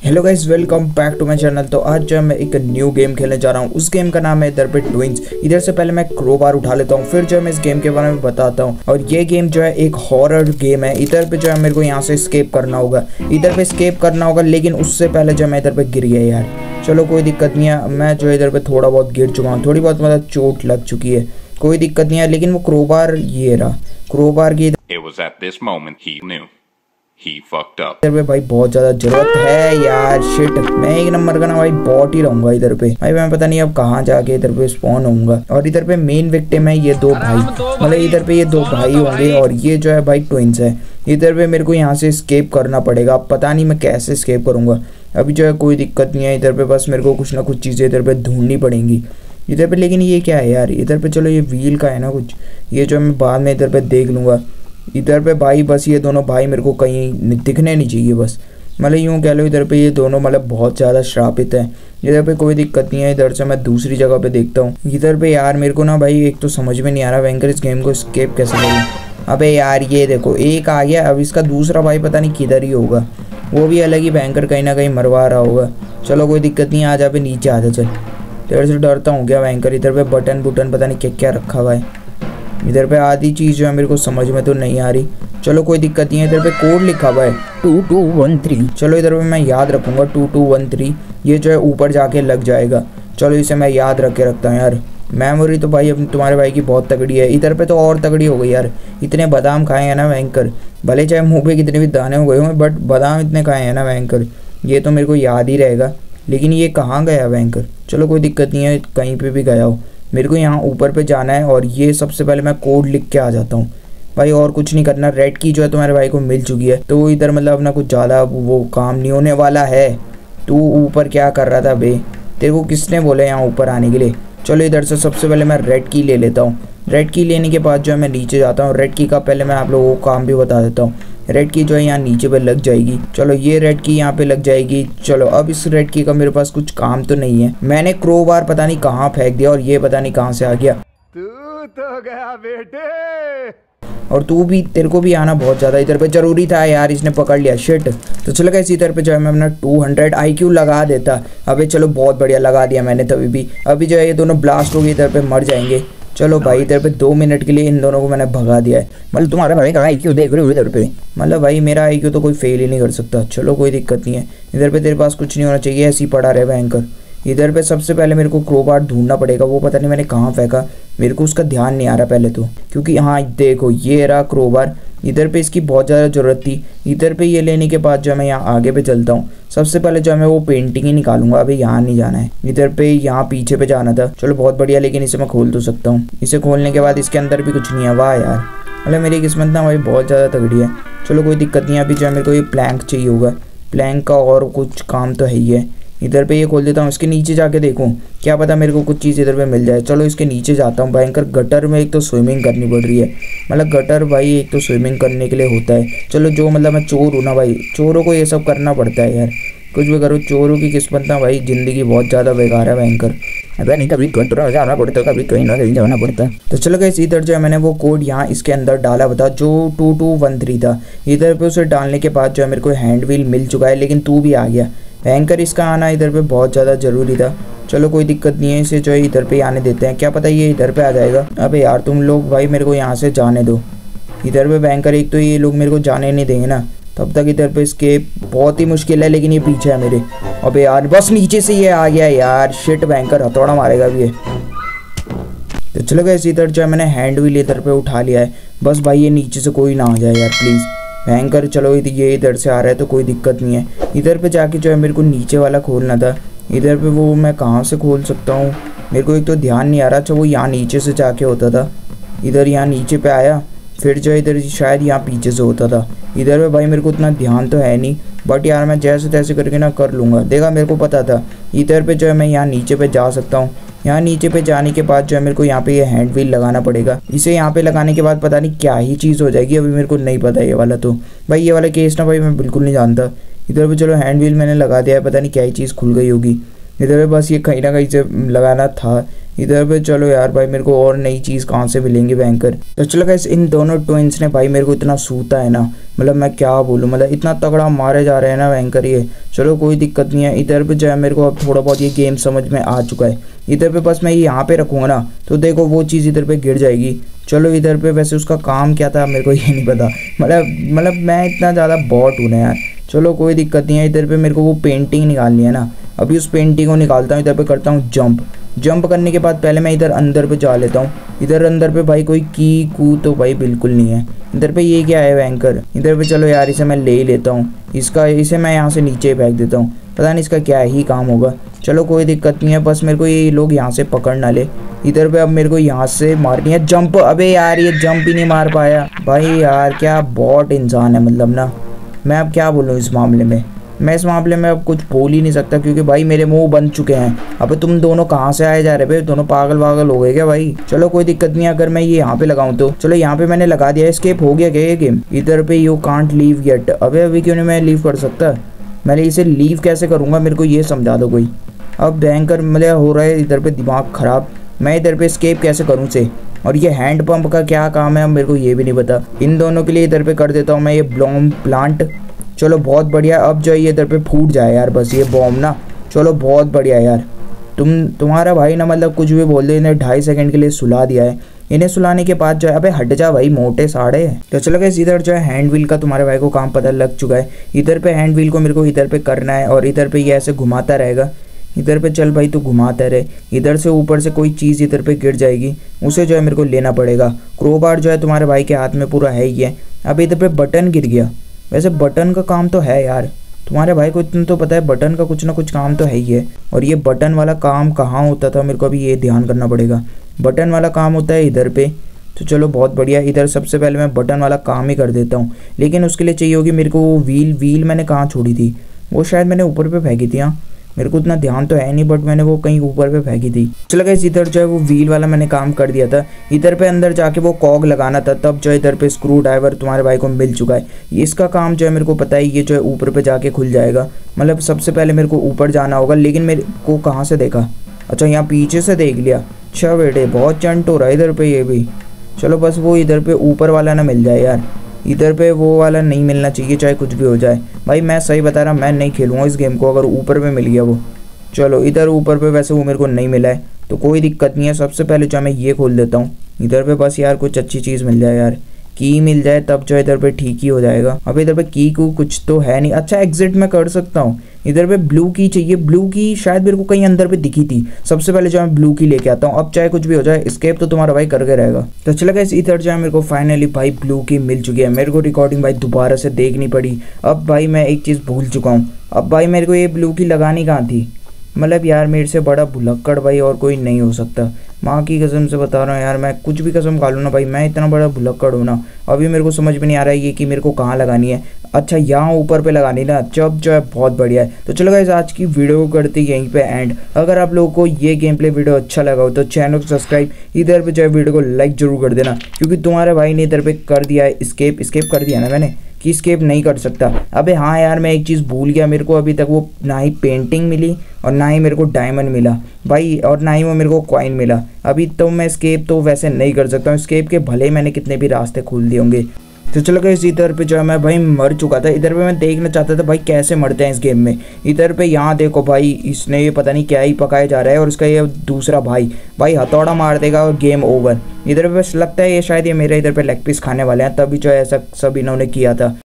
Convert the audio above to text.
Hello guys, welcome back to my channel. तो आज जो है मैं एक न्यू गेम खेलने जा रहा हूँ। उस गेम का नाम है इधर पे ट्विंस। इधर से पहले मैं क्रोबार उठा लेता हूँ, फिर जो है मैं इस गेम के बारे में बताता हूँ। और ये गेम जो है एक हॉरर गेम है। इधर पे जो है मेरे को यहाँ से स्केप करना होगा, इधर पे स्केप करना होगा, लेकिन उससे पहले जो मैं इधर पे गिर गया यार। चलो कोई दिक्कत नहीं है, मैं जो है इधर पे थोड़ा बहुत गिर चुका हूँ, थोड़ी बहुत मतलब चोट लग चुकी है, कोई दिक्कत नहीं है। लेकिन वो क्रोबार ये रहा, क्रोबार की He fucked up. इधर पे भाई बहुत ज्यादा जरूरत है यार। शिट, मैं एक नंबर का ना भाई बॉट ही रहूंगा इधर पे। भाई मैं पता नहीं अब कहाँ जाके इधर पे स्पॉन होऊंगा। और इधर पे मेन विक्टिम है ये दो भाई, मतलब इधर पे ये दो भाई होंगे और ये जो है भाई ट्विंस है। इधर पे मेरे को यहाँ से स्केप करना पड़ेगा, पता नहीं मैं कैसे स्केप करूंगा। अभी जो है कोई दिक्कत नहीं है, इधर पे बस मेरे को कुछ ना कुछ चीज़ें इधर पे ढूंढनी पड़ेंगी इधर पे। लेकिन ये क्या है यार इधर पे? चलो ये व्हील का है ना कुछ, ये जो मैं बाद में इधर पे देख लूँगा। इधर पे भाई बस ये दोनों भाई मेरे को कहीं दिखने नहीं चाहिए बस, मतलब यूँ कह लो इधर पे ये दोनों मतलब बहुत ज़्यादा श्रापित है। इधर पे कोई दिक्कत नहीं है, इधर से मैं दूसरी जगह पे देखता हूँ। इधर पे यार मेरे को ना भाई एक तो समझ में नहीं आ रहा बैंकर इस गेम को स्केप कैसे करूँ। अबे यार ये देखो एक आ गया, अब इसका दूसरा भाई पता नहीं किधर ही होगा, वो भी अलग ही बैंकर कहीं ना कहीं मरवा रहा होगा। चलो कोई दिक्कत नहीं, आ जा पे नीचे आ जा। चल तेरे से डरता हूँ क्या बैंकर? इधर पे बटन बुटन पता नहीं क्या क्या रखा हुआ है। इधर पे आधी चीज़ जो है मेरे को समझ में तो नहीं आ रही। चलो कोई दिक्कत नहीं है, इधर पे कोड लिखा हुआ है 2213। चलो इधर पे मैं याद रखूँगा 2213, ये जो है ऊपर जाके लग जाएगा। चलो इसे मैं याद रख के रखता हूँ यार। मेमोरी तो भाई अब तुम्हारे भाई की बहुत तगड़ी है। इधर पे तो और तगड़ी हो गई यार, इतने बादाम खाए हैं ना बैंकर, भले चाहे मुँह पे कितने भी दाने हो गए हों बट बादाम इतने खाए हैं ना बैंकर, ये तो मेरे को याद ही रहेगा। लेकिन ये कहाँ गया बैंकर? चलो कोई दिक्कत नहीं है, कहीं पर भी गया हो, मेरे को यहाँ ऊपर पे जाना है। और ये सबसे पहले मैं कोड लिख के आ जाता हूँ भाई, और कुछ नहीं करना। रेड की जो है तुम्हारे भाई को मिल चुकी है, तो इधर मतलब अपना कुछ ज़्यादा वो काम नहीं होने वाला है। तू ऊपर क्या कर रहा था बे? तेरे को किसने बोला यहाँ ऊपर आने के लिए? चलो इधर से सबसे पहले मैं रेड की ले लेता हूँ। रेड की लेने के बाद जो है मैं नीचे जाता हूँ। रेड की का पहले मैं आप लोगों को काम भी बता देता हूँ। रेड की जो है यहाँ नीचे पे लग जाएगी। चलो ये रेड की यहाँ पे लग जाएगी। चलो अब इस रेड की का मेरे पास कुछ काम तो नहीं है। मैंने क्रोबार पता नहीं कहाँ फेंक दिया और ये पता नहीं कहाँ से आ गया। तू तो गया बेटे। और तू भी, तेरे को भी आना बहुत ज़्यादा इधर पे जरूरी था यार, इसने पकड़ लिया। शिट। तो चलो गाइस इधर पे जो है मैं अपना 200 IQ लगा देता। अबे चलो बहुत बढ़िया लगा दिया मैंने तभी भी। अभी जो है ये दोनों ब्लास्ट हो गए, इधर पे मर जाएंगे। चलो भाई इधर पे 2 मिनट के लिए इन दोनों को मैंने भगा दिया है। मतलब तुम्हारा भाई का IQ देख रहे हो इधर पे, मतलब भाई मेरा IQ तो कोई फेल ही नहीं कर सकता। चलो कोई दिक्कत नहीं है, इधर पे तेरे पास कुछ नहीं होना चाहिए, ऐसे ही पड़ा रहे बैंकर। इधर पे सबसे पहले मेरे को क्रोबार ढूंढना पड़ेगा, वो पता नहीं मैंने कहाँ फेंका, मेरे को उसका ध्यान नहीं आ रहा पहले तो, क्योंकि हाँ देखो ये रहा क्रोबार। इधर पे इसकी बहुत ज़्यादा ज़रूरत थी। इधर पे ये लेने के बाद जो है मैं यहाँ आगे पे चलता हूँ। सबसे पहले जो है मैं वो पेंटिंग ही निकालूंगा। अभी यहाँ नहीं जाना है, इधर पे यहाँ पीछे पे जाना था। चलो बहुत बढ़िया, लेकिन इसे मैं खोल तो सकता हूँ। इसे खोलने के बाद इसके अंदर भी कुछ नहीं है। वाह यार, मतलब मेरी किस्मत ना भाई बहुत ज़्यादा तगड़ी है। चलो कोई दिक्कत नहीं है, अभी जो है मेरे को ये प्लैंक चाहिए होगा। प्लैंक का और कुछ काम तो है ही है। इधर पे ये खोल देता हूँ, इसके नीचे जाके देखूँ, क्या पता मेरे को कुछ चीज़ इधर पे मिल जाए। चलो इसके नीचे जाता हूँ। भयंकर गटर में एक तो स्विमिंग करनी पड़ रही है, मतलब गटर भाई एक तो स्विमिंग करने के लिए होता है। चलो जो मतलब मैं चोर हूँ ना भाई, चोरों को ये सब करना पड़ता है यार, कुछ भी करो। चोरों की किस्मत ना भाई ज़िंदगी बहुत ज़्यादा बेकार है भयंकर। अगर नहीं कभी कहीं जाना पड़ता, कभी कहीं ना कहीं जाना पड़ता है। तो चलो गाइस इधर जो है मैंने वो कोड यहाँ इसके अंदर डाला बता, जो 2213 था। इधर पे उसे डालने के बाद जो है मेरे को हैंड व्हील मिल चुका है, लेकिन तू भी आ गया भयंकर। इसका आना इधर पे बहुत ज़्यादा ज़रूरी था। चलो कोई दिक्कत नहीं है, इसे जो है इधर पे आने देते हैं, क्या पता ये इधर पे आ जाएगा। अबे यार तुम लोग भाई मेरे को यहाँ से जाने दो। इधर पे भयंकर एक तो ये लोग मेरे को जाने नहीं देंगे ना, तब तक इधर पे स्केप बहुत ही मुश्किल है। लेकिन ये पीछे है मेरे। अबे यार बस नीचे से ये आ गया यार। शिट, भयंकर हथौड़ा मारेगा भी ये। तो चलो गाइस इधर जो है मैंने हैंड व्हील इधर पे उठा लिया है। बस भाई ये नीचे से कोई ना आ जाए यार प्लीज़ भयंकर। चलो ये इधर से आ रहा है तो कोई दिक्कत नहीं है। इधर पे जाके जो है मेरे को नीचे वाला खोलना था। इधर पे वो मैं कहाँ से खोल सकता हूँ, मेरे को एक तो ध्यान नहीं आ रहा। अच्छा वो यहाँ नीचे से जाके होता था। इधर यहाँ नीचे पे आया, फिर जो इधर शायद यहाँ पीछे से होता था। इधर पे भाई मेरे को उतना ध्यान तो है नहीं, बट यार मैं जैसे तैसे करके ना कर लूँगा। देखा मेरे को पता था। इधर पे जो है मैं यहाँ नीचे पे जा सकता हूँ। यहाँ नीचे पे जाने के बाद जो है मेरे को यहाँ पे ये हैंड व्हील लगाना पड़ेगा। इसे यहाँ पे लगाने के बाद पता नहीं क्या ही चीज़ हो जाएगी, अभी मेरे को नहीं पता ये वाला। तो भाई ये वाला केस ना भाई मैं बिल्कुल नहीं जानता। इधर पे चलो हैंड व्हील मैंने लगा दिया है, पता नहीं क्या ही चीज़ खुल गई होगी। इधर पे बस ये कहीं ना कहीं से लगाना था। इधर पे चलो यार भाई मेरे को और नई चीज़ कहाँ से मिलेंगी बैंकर। तो चलो गाइस इन दोनों ट्विंस ने भाई मेरे को इतना सूता है ना, मतलब मैं क्या बोलूँ, मतलब इतना तगड़ा मारे जा रहे हैं ना बैंकर ये। चलो कोई दिक्कत नहीं है। इधर पे जो है मेरे को अब थोड़ा बहुत ये गेम समझ में आ चुका है। इधर पे बस मैं यहाँ पे रखूँगा ना तो देखो वो चीज़ इधर पे गिर जाएगी। चलो इधर पे वैसे उसका काम क्या था मेरे को ये नहीं पता, मतलब मैं इतना ज़्यादा बॉट हूँ ना यार। चलो कोई दिक्कत नहीं है। इधर पे मेरे को वो पेंटिंग निकालनी है ना, अभी उस पेंटिंग को निकालता हूँ। इधर पे करता हूँ जंप करने के बाद पहले मैं इधर अंदर पे जा लेता हूँ। इधर अंदर पे भाई कोई की तो भाई बिल्कुल नहीं है। इधर पे ये क्या है बैंकर, इधर पे चलो यार इसे मैं ले ही लेता हूँ। इसे मैं यहाँ से नीचे फेंक देता हूँ, पता नहीं इसका क्या ही काम होगा। चलो कोई दिक्कत नहीं है, बस मेरे को ये लोग यहाँ से पकड़ ना ले। इधर पे अब मेरे को यहाँ से मारनी है जंप। अबे यार ये जंप ही नहीं मार पाया भाई, यार क्या बॉट इंसान है मतलब ना। मैं अब क्या बोलूँ इस मामले में, मैं इस मामले में अब कुछ बोल ही नहीं सकता क्योंकि भाई मेरे मुंह बन चुके हैं। अब तुम दोनों कहाँ से आए जा रहे भाई, दोनों पागल वागल हो गए क्या भाई। चलो कोई दिक्कत नहीं है, अगर मैं ये यहाँ पे लगाऊँ तो चलो यहाँ पे मैंने लगा दिया। एस्केप हो गया क्या ये गेम। इधर पे यू कांट लीव येट, अबे अभी क्यों नहीं मैं लीव कर सकता। मैं इसे लीव कैसे करूँगा मेरे को ये समझा दो कोई। अब भयंकर मतलब हो रहा है इधर पे दिमाग ख़राब, मैं इधर पे एस्केप कैसे करूँ से। और ये हैंड पंप का क्या काम है अब मेरे को ये भी नहीं पता। इन दोनों के लिए इधर पे कर देता हूँ मैं ये ब्लॉम प्लांट। चलो बहुत बढ़िया, अब जो ये इधर पे फूट जाए यार बस ये बॉम्ब ना। चलो बहुत बढ़िया यार, तुम्हारा भाई ना मतलब कुछ भी बोल दे। इन्हें 2.5 सेकंड के लिए सुला दिया है। इन्हें सुलाने के बाद जो है अबे हट जा भाई मोटे साड़े। तो चलो गाइस इधर जो है हैंड व्हील का तुम्हारे भाई को काम पता लग चुका है। इधर पे हैंड व्हील को मेरे को इधर पे करना है और इधर पे ये ऐसे घुमाता रहेगा। इधर पे चल भाई तू घुमाता रहे। इधर से ऊपर से कोई चीज़ इधर पे गिर जाएगी, उसे जो है मेरे को लेना पड़ेगा। क्रोबार जो है तुम्हारे भाई के हाथ में पूरा है ही है। अब इधर पे बटन गिर गया। वैसे बटन का काम तो है यार, तुम्हारे भाई को इतना तो पता है बटन का कुछ ना कुछ काम तो है ही है। और ये बटन वाला काम कहाँ होता था मेरे को अभी ये ध्यान करना पड़ेगा। बटन वाला काम होता है इधर पे। तो चलो बहुत बढ़िया, इधर सबसे पहले मैं बटन वाला काम ही कर देता हूँ। लेकिन उसके लिए चाहिए होगी मेरे को वो व्हील मैंने कहाँ छोड़ी थी, वो शायद मैंने ऊपर पे फेंकी थी। हाँ मेरे को इतना ध्यान तो है नहीं बट मैंने वो कहीं ऊपर पे फेंकी थी। चलो गाइस इधर जो है वो व्हील वाला मैंने काम कर दिया था। इधर पे अंदर जाके वो कॉग लगाना था, तब जो इधर पे स्क्रू ड्राइवर तुम्हारे भाई को मिल चुका है। इसका काम जो है मेरे को पता है, ये जो है ऊपर पे जाके खुल जाएगा। मतलब सबसे पहले मेरे को ऊपर जाना होगा, लेकिन मेरे को कहाँ से देखा, अच्छा यहाँ पीछे से देख लिया। अच्छा बेटे बहुत चंट हो रहा है इधर पे ये भी। चलो बस वो इधर पे ऊपर वाला ना मिल जाए यार, इधर पे वो वाला नहीं मिलना चाहिए चाहे कुछ भी हो जाए। भाई मैं सही बता रहा, मैं नहीं खेलूँगा इस गेम को अगर ऊपर पे मिल गया वो। चलो इधर ऊपर पे वैसे वो मेरे को नहीं मिला है तो कोई दिक्कत नहीं है। सबसे पहले जो मैं ये खोल देता हूँ इधर पे, बस यार कुछ अच्छी चीज़ मिल जाए यार, की मिल जाए तब जो इधर पे ठीक ही हो जाएगा। अब इधर पे की को कुछ तो है नहीं। अच्छा एग्जिट मैं कर सकता हूँ। इधर पे ब्लू की चाहिए, ब्लू की शायद मेरे को कहीं अंदर पे दिखी थी। सबसे पहले जो मैं ब्लू की लेके आता हूँ। अब चाहे कुछ भी हो जाए एस्केप तो तुम्हारा भाई करके रहेगा। तो चलो गाइस इधर जो है मेरे को फाइनली भाई ब्लू की मिल चुकी है। मेरे को रिकॉर्डिंग भाई दोबारा से देखनी पड़ी। अब भाई मैं एक चीज़ भूल चुका हूँ। अब भाई मेरे को ये ब्लू की लगानी कहाँ थी, मतलब यार मेरे से बड़ा भुलक्कड़ भाई और कोई नहीं हो सकता। माँ की कसम से बता रहा हूँ यार, मैं कुछ भी कसम खा लूँ ना भाई, मैं इतना बड़ा भुलक्कड़ हूँ ना। अभी मेरे को समझ में नहीं आ रहा है ये कि मेरे को कहाँ लगानी है। अच्छा यहाँ ऊपर पे लगानी ना, जब जो है बहुत बढ़िया है। तो चलो गाइस आज की वीडियो को करते यहीं पे एंड। अगर आप लोगों को ये गेम प्ले वीडियो अच्छा लगा हो तो चैनल को सब्सक्राइब, इधर पे जो है वीडियो को लाइक जरूर कर देना क्योंकि तुम्हारे भाई ने इधर पे कर दिया है एस्केप कर दिया ना मैंने कि एस्केप नहीं कर सकता। अबे हाँ यार मैं एक चीज़ भूल गया, मेरे को अभी तक वो ना ही पेंटिंग मिली और ना ही मेरे को डायमंड मिला भाई, और ना ही वो मेरे को कॉइन मिला। अभी तो मैं एस्केप तो वैसे नहीं कर सकता हूँ। एस्केप के भले मैंने कितने भी रास्ते खोल दिए होंगे। तो चलो गाइस इधर पे जो है मैं भाई मर चुका था। इधर पे मैं देखना चाहता था भाई कैसे मरते हैं इस गेम में। इधर पे यहाँ देखो भाई इसने ये पता नहीं क्या ही पकाया जा रहा है और इसका ये दूसरा भाई हथौड़ा मार देगा और गेम ओवर। इधर पे बस लगता है ये शायद ये मेरे इधर पे लेग पीस खाने वाले हैं, तभी जो है ऐसा सब इन्होंने किया था।